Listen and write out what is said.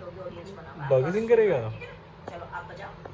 जो भी ऑडियंस बना भगत सिंह करेगा। चलो आप बजाओ।